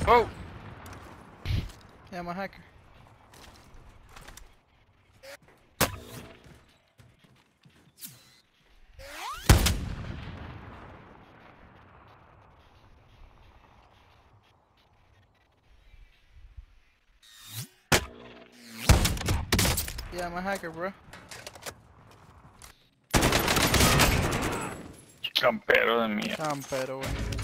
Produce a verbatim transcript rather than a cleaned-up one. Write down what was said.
Oh! Yeah, I'm a hacker. Yeah, I'm a hacker, bro. Campero de mierda. Campero, güey.